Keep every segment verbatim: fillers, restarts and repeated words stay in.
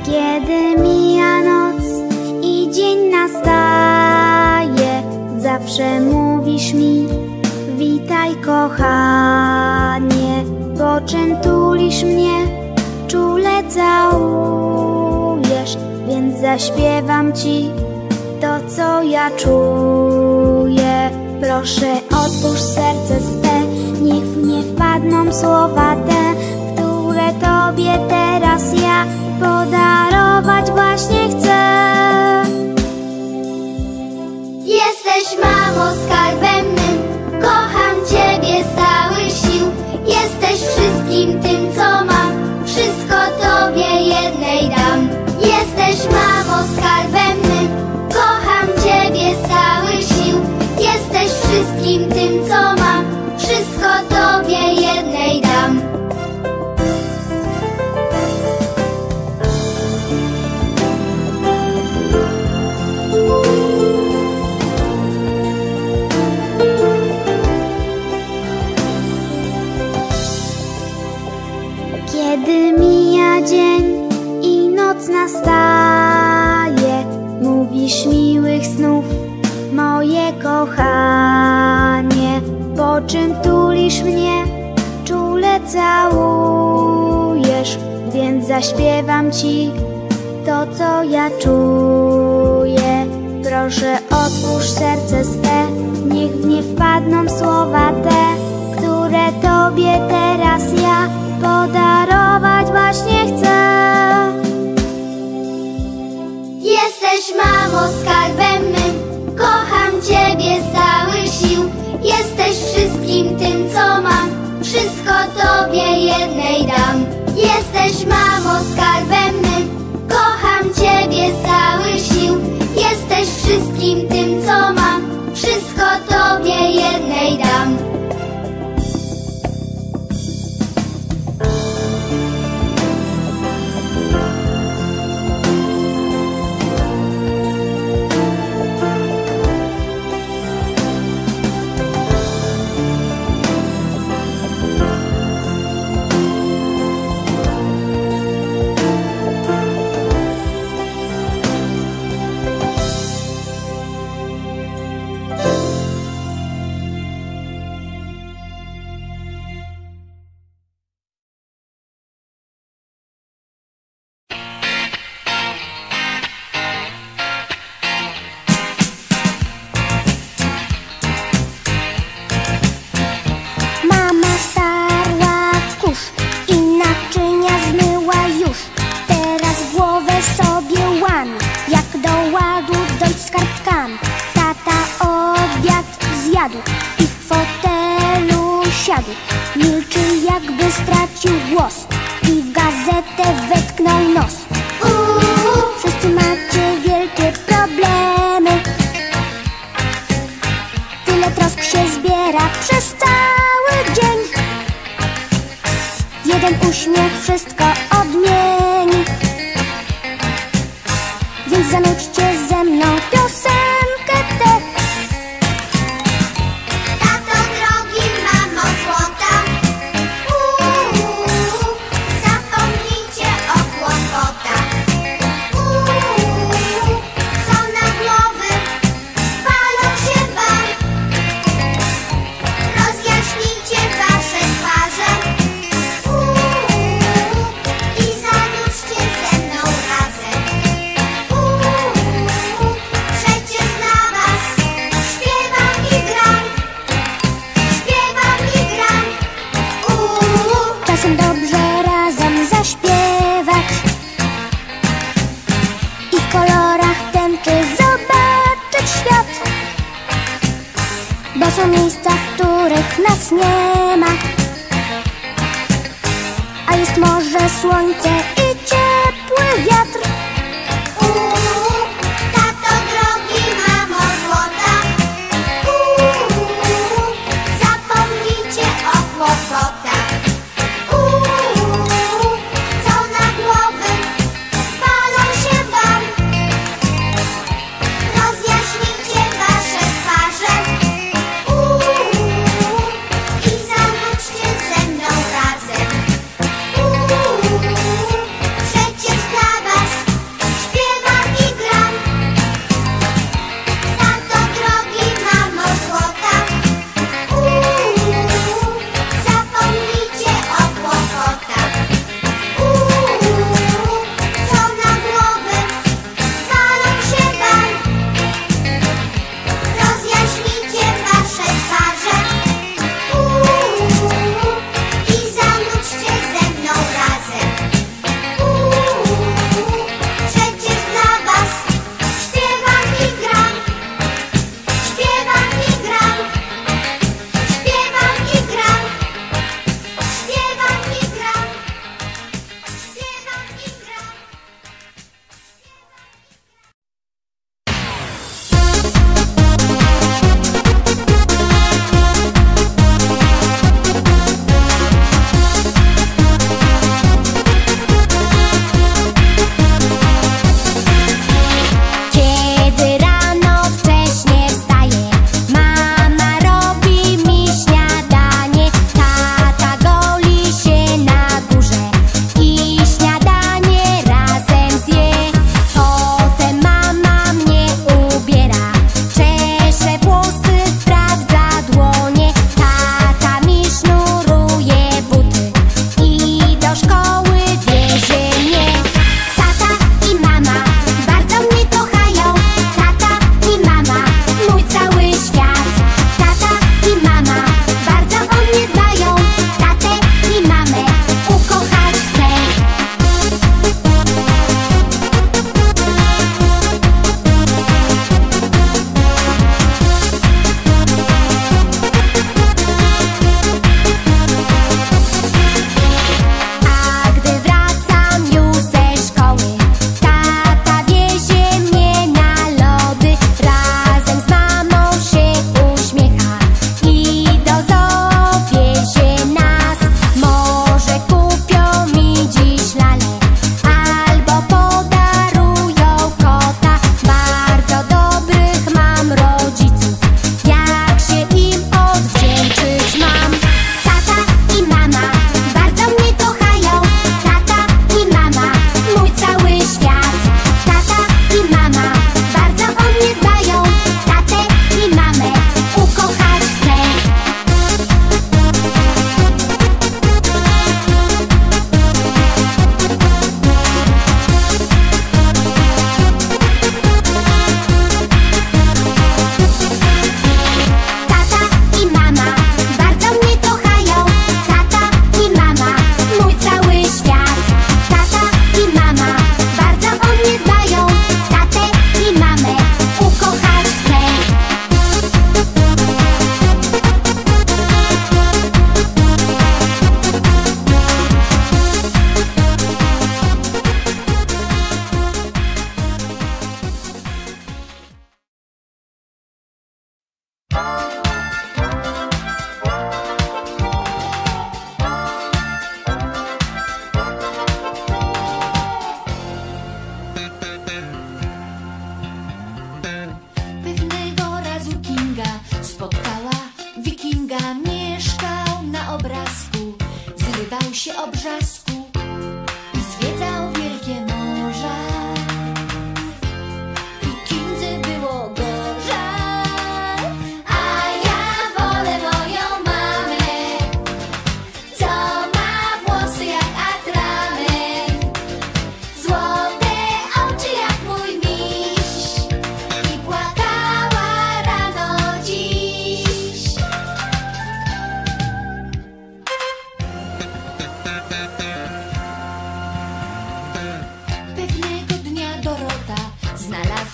Kiedy mija noc i dzień nastaje, zawsze mówisz mi: witaj, kochanie. Po czym tulisz mnie, czule całujesz, więc zaśpiewam ci to, co ja czuję. Proszę, otwórz serce swe, niech w nie wpadną słowa te, które tobie teraz ja podarować właśnie chcę. Jesteś, mamo, skarbem mym, kocham ciebie z całych sił. Jesteś wszystkim tym, co mam, wszystko tobie jednej dam. Jesteś, mamo, skarbem mym, kocham ciebie z całych sił. Jesteś wszystkim tym, co mam, wszystko tobie jednej dam. Kiedy mija dzień i noc nastaje, mówisz miłych snów, moje kochanie. Po czym tulisz mnie, czule całujesz, więc zaśpiewam ci to, co ja czuję. Proszę, otwórz serce swe, niech w nie wpadną słowa te, które tobie teraz ja podarować właśnie chcę. Jesteś, mamo, skarbem mym, kocham ciebie z całych sił. Jesteś wszystkim tym, co mam, wszystko tobie jednej dam. Jesteś, mamo, skarbem mym, kocham ciebie z całych sił. Jesteś wszystkim tym, co mam, wszystko tobie jednej dam. I w fotelu siadł, milczy, jakby stracił głos, i w gazetę wetknął nos. Uuu, wszyscy macie wielkie problemy, tyle trosk się zbiera przez cały dzień. Jeden uśmiech wszystko odmieni, więc zanudźcie ze mną piosenkę tę. Dobrze razem zaśpiewać i w kolorach tęczy zobaczyć świat, bo są miejsca, w których nas nie ma, a jest morze, słońce i ciepły wiatr. Uuu, tato drogi, mamo złota, uuu, zapomnijcie o kłopotach.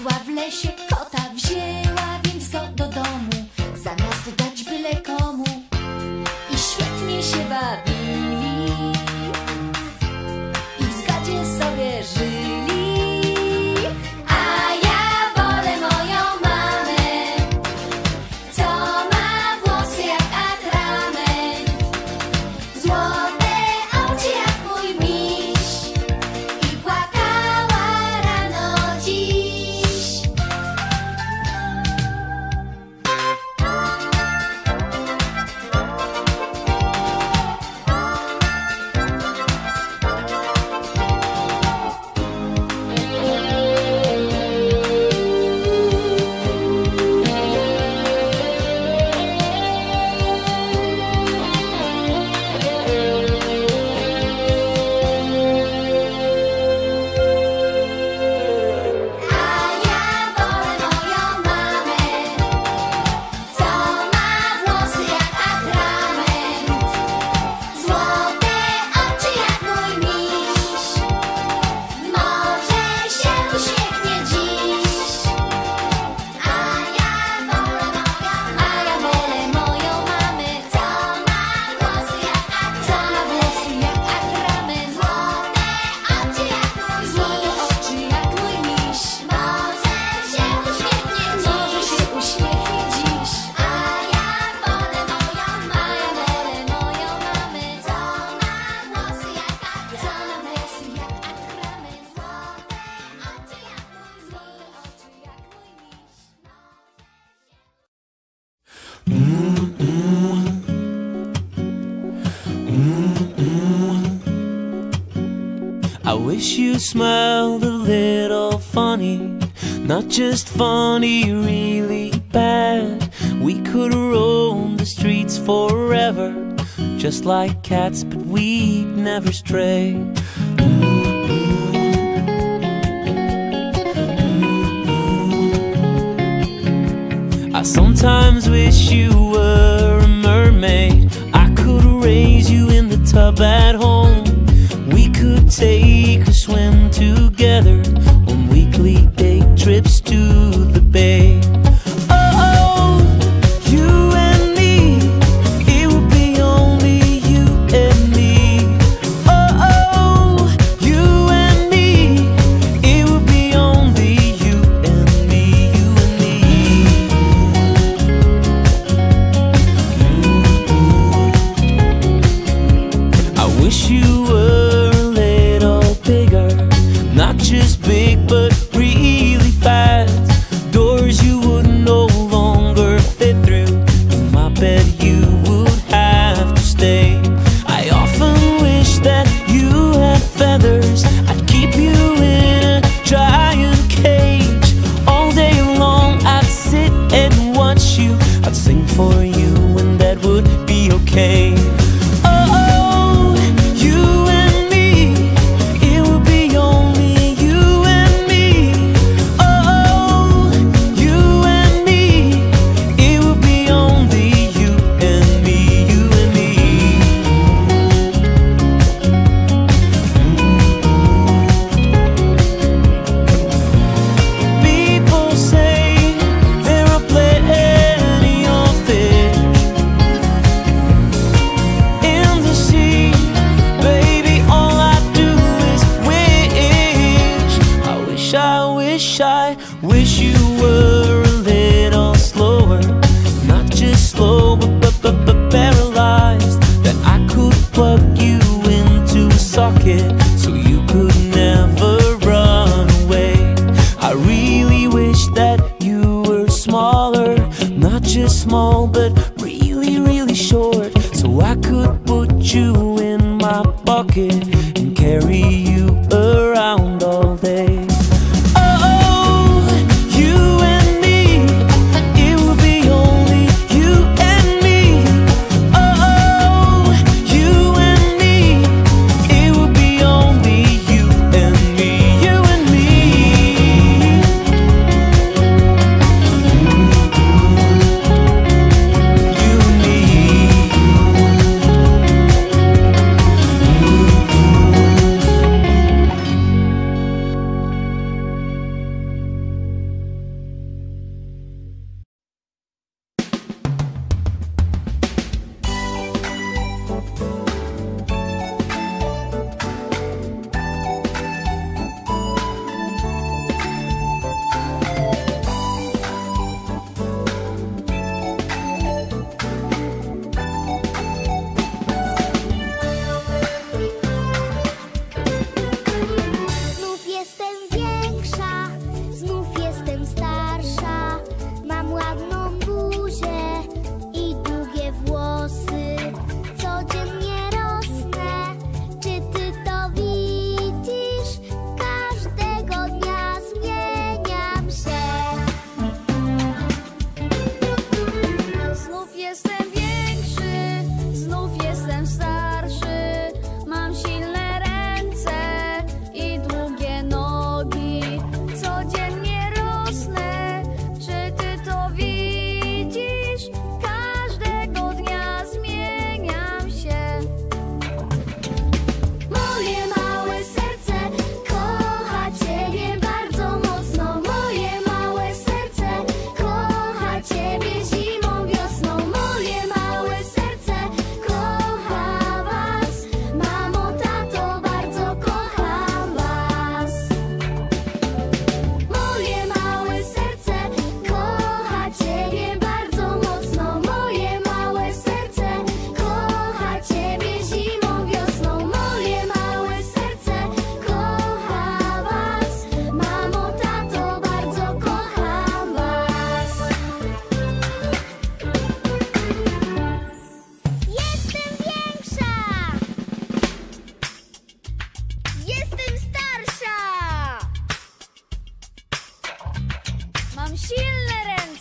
znalazła w lesie kota, wzięła więc go do domu, zamiast dać byle komu. I świetnie się bawili i w zgodzie sobie żyli. A ja wolę moją mamę, co ma włosy jak atrament, złote oczy jak mój miś i płakała rano dziś. I wish you smiled a little funny, not just funny, really bad. We could roam the streets forever, just like cats, but we'd never stray. I sometimes wish you were a mermaid. I could raise you in the tub at home. We could take a swim together on weekly day trips to the bay. Oh, you and me, it would be only you and me. Oh, you and me, it would be only you and me, you and me. I wish you were not just big, but really fast. Doors you would no longer fit through. In my bed you would have to stay. I often wish that you had feathers. I'd keep you in a giant cage. All day long I'd sit and watch you. I'd sing for you and that would be okay. I wish you were a little slower, not just slow, but, but, but, but paralyzed. That I could plug you into a socket so you could never run away. I really wish that you were smaller, not just small, but really, really short, so I could put you in my pocket and carry you around all day.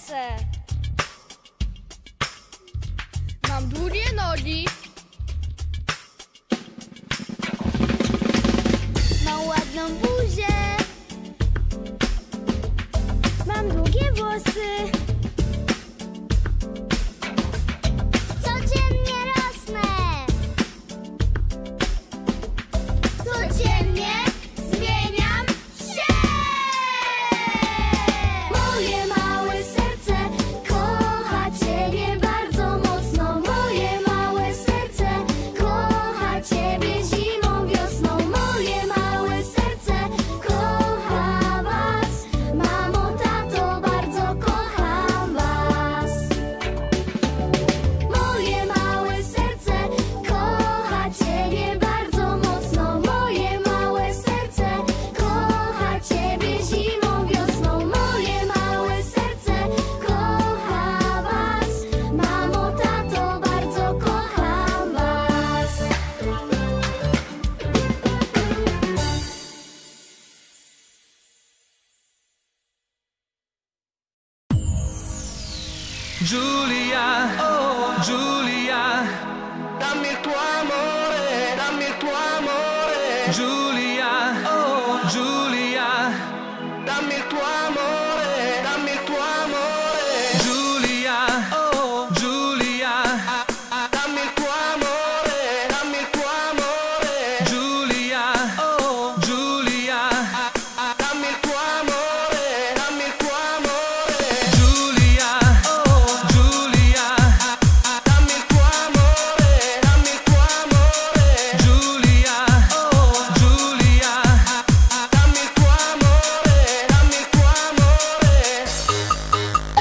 serce. Mam długie nogi. Mam ładną buzię. Mam długie włosy. Codziennie rosnę. Codziennie zmieniam się. Moje małe serce kocha Ciebie bardzo mocno. Moje małe serce kocha Ciebie zimą, wiosną. Moje małe serce kocha Was. Mamo, tato, bardzo kocham Was. Moje małe serce kocha Ciebie bardzo mocno. Moje małe serce kocha Ciebie zimą, wiosną. Moje małe serce kocha Was. Mamo, tato, bardzo kocham Was. Giulia, oh Giulia, dammi il tuo amore, dammi il tuo amore. Giulia, oh Giulia, dammi il tuo amore, dammi il tuo amore. Giulia, oh Giulia, dammi il tuo amore, dammi il tuo amore. Giulia, oh Giulia, dammi il tuo amore, dammi il tuo amore. Giulia, oh Giulia, dammi il tuo amore, dammi il tuo amore. Giulia, oh Giulia, dammi il tuo amore, dammi il tuo amore.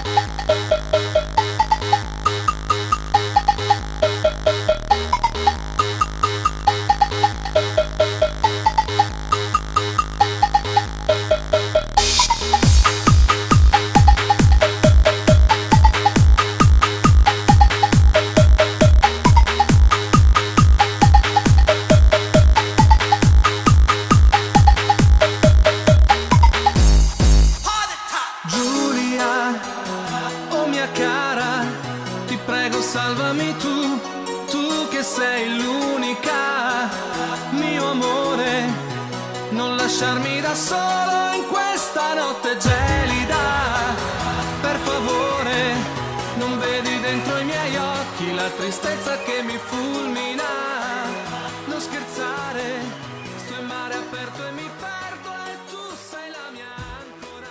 Giulia, oh mia cara, ti prego salvami tu, tu che sei l'unica, mio amore, non lasciarmi da solo in questa notte gelida, per favore, non vedi dentro i miei occhi la tristezza che mi fulmina, non scherzare, sto in mare aperto e mi perdo e tu sei la mia ancora.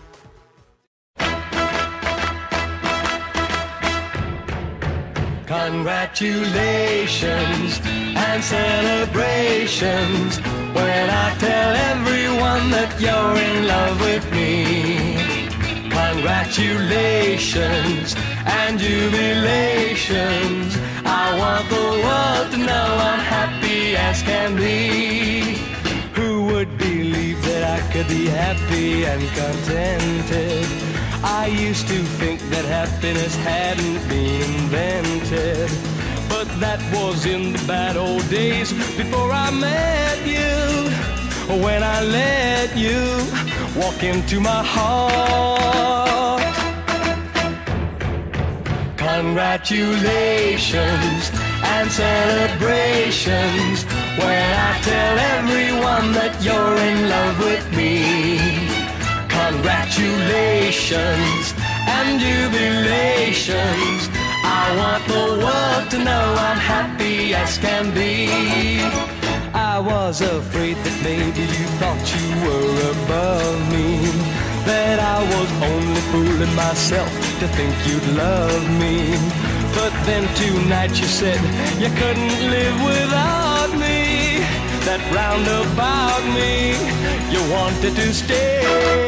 Congratulations and celebrations when I tell everyone that you're in love with me. Congratulations and jubilations. I want the world to know I'm happy as can be. Who would believe that I could be happy and contented? I used to think that happiness hadn't been invented, but that was in the bad old days before I met you. When I let you walk into my heart. Congratulations and celebrations when I tell everyone that you're in love with me. Congratulations and jubilations. I want the world to know I'm happy as can be. I was afraid that maybe you thought you were above me, that I was only fooling myself to think you'd love me. But then tonight you said you couldn't live without me, that round about me you wanted to stay.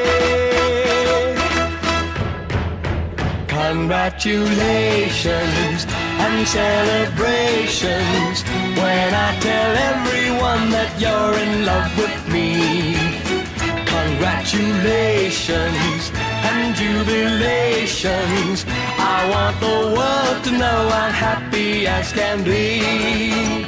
Congratulations and celebrations when I tell everyone that you're in love with me. Congratulations and jubilations. I want the world to know I'm happy as can be.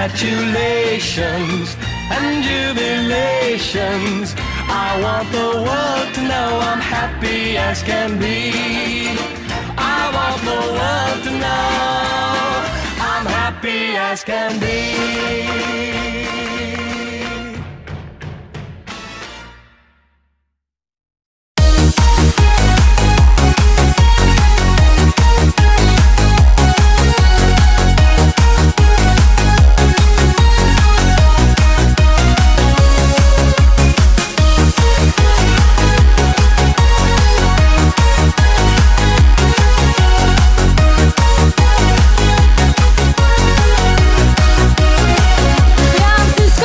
congratulations and jubilations. I want the world to know I'm happy as can be. I want the world to know I'm happy as can be. Gram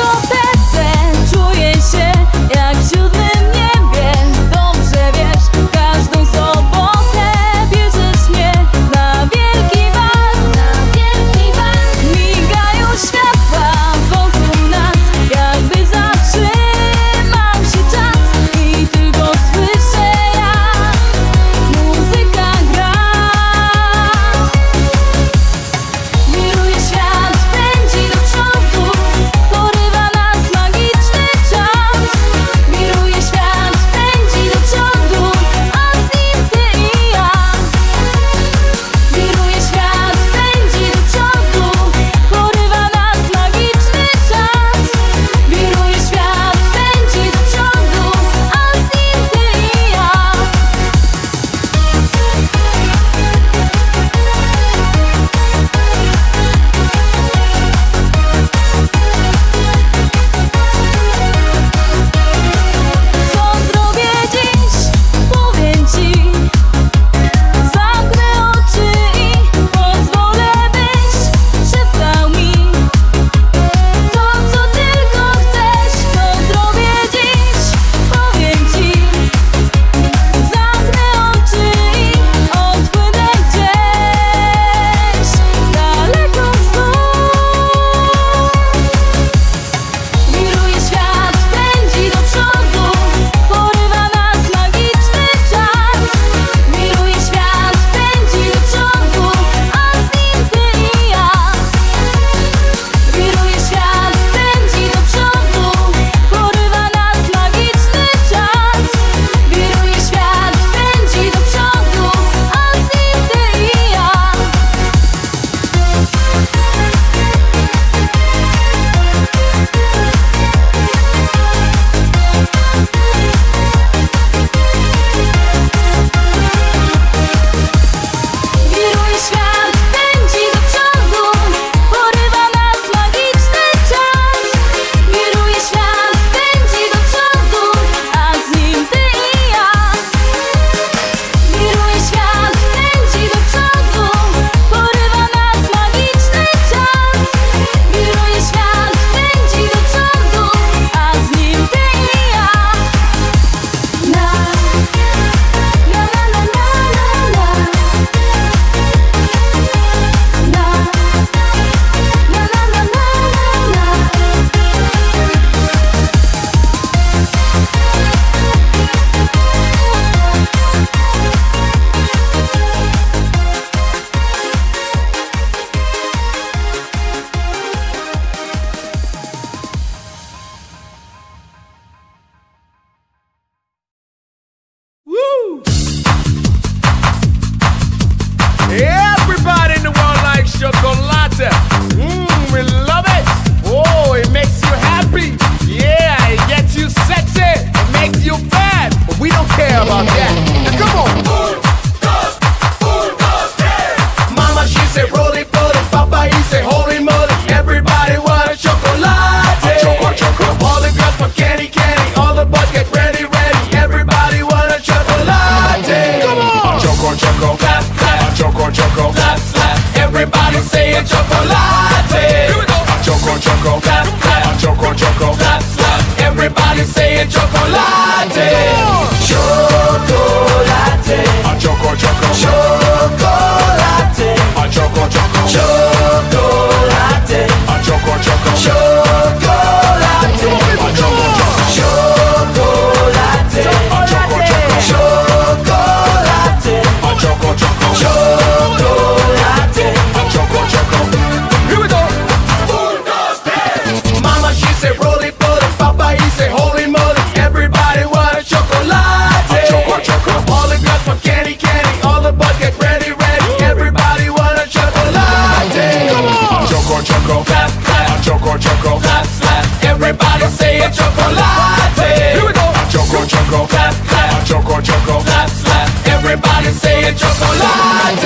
choco, choco, slap, slap. Everybody say it, chocolate.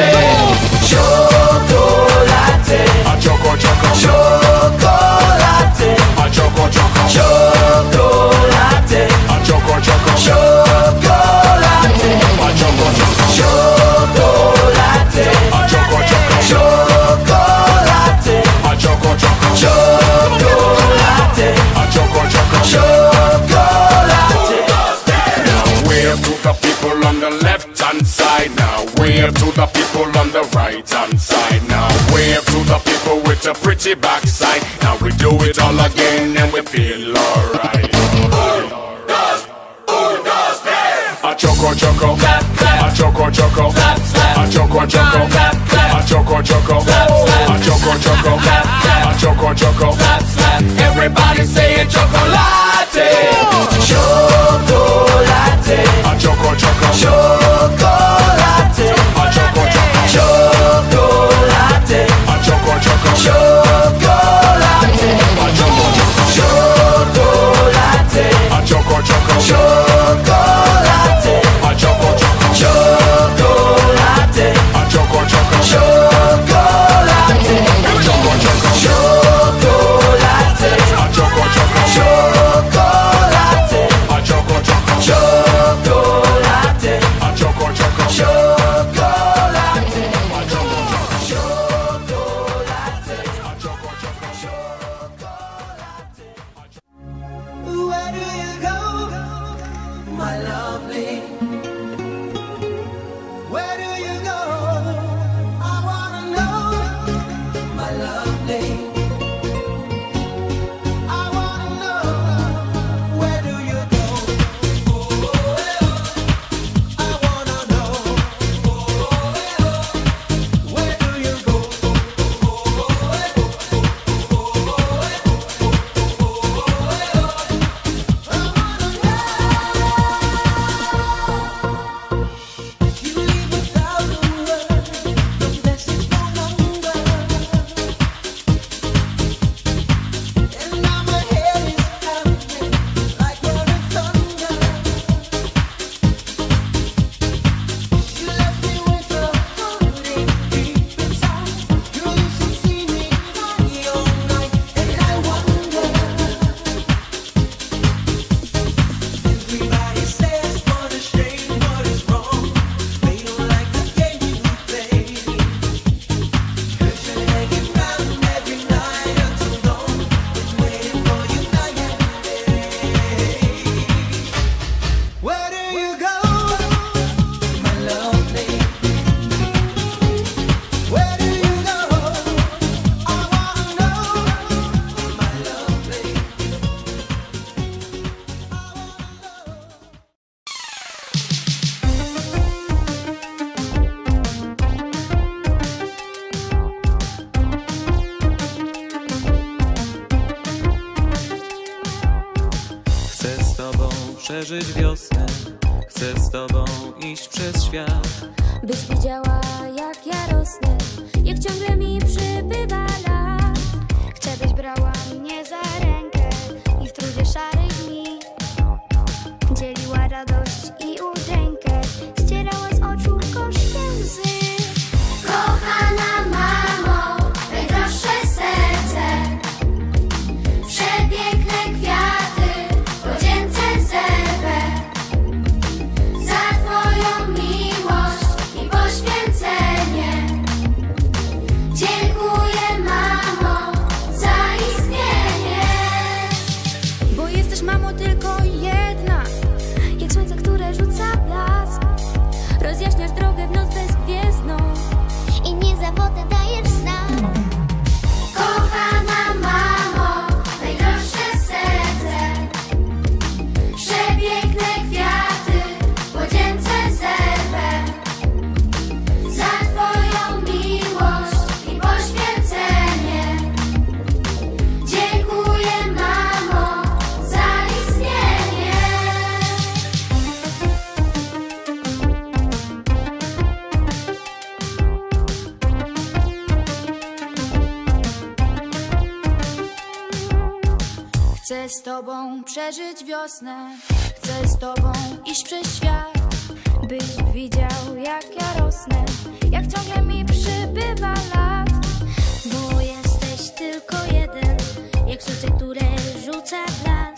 Chocolate. A choco, choco, chocolate. A choco, choco, chocolate. A choco, choco, chocolate. A choco, choco, chocolate. A choco, choco, chocolate. A choco, choco, chocolate. A choco, choco, chocolate. Now wave to the people on the left hand side. Now wave to the people on the right hand side. Now wave to the people with a pretty backside. Now we do it all again and we feel alright. A choco choco, clap clap. A choco choco, clap clap. A choco choco, clap clap. A choco choco, clap clap. A choco choco, clap clap. A choco choco, clap clap. Everybody say it, chocolate. Chocolate. A choco choco, chocolate. A choco choco, chocolate. A choco choco, chocolate. A choco choco, chocolate. A choco choco, chocolate. A choco choco, chocolate. A choco choco, chocolate. A choco choco, chocolate. A choco choco, chocolate. A choco choco, chocolate. A choco choco, chocolate. A choco choco, chocolate. A choco choco, chocolate. Where do you go, my lovely? Where do you go? I wanna know, my lovely. I wanna know, where do you go? I wanna know, where do you go? You leave a thousand words, the message no longer. And now my head is pounding like rolling thunder. You left me with a heartache deep inside. Girl, you should see me cry all night, and I wonder. Everybody says what a shame, what is wrong. They don't like the game you play. 'Cause you're hanging round every night until dawn, and waiting for you night and day. Where do you go, my lovely? Where do you go? I wanna know, my lovely. Chcę z tobą przeżyć wiosnę, chcę z tobą iść przez świat. Byś widziała, jak ja rosnę, jak ciągle mi przybywa lat. Chcę, byś brała mnie za rękę i w trudzie szarych dni dzieliła radość i udrękę, ścierała z oczu gorzkie łzy. Kochana mamo, najdroższe serce, przepiękne kwiaty, młodzieńce zerwę. Za twoją miłość i poświęcenie dziękuję, mamo, za istnienie. Bo jesteś, mamo, tylko jedna, Jak słońce, które rzuca blask, rozjaśniasz drogę w noc bezgwiezdną I niezawodnie dajesz znak. Kochana mamo, najdroższe serce, przepiękne kwiaty, młodzieńce zerwę. Za twoją miłość i poświęcenie dziękuję, mamo, za istnienie. Chcę z tobą przeżyć wiosnę, chcę z tobą iść przez świat, byś widział jak ja rosnę, jak ciągle mi przybywa lat. Bo jesteś tylko jeden, jak słońce, które rzuca blask.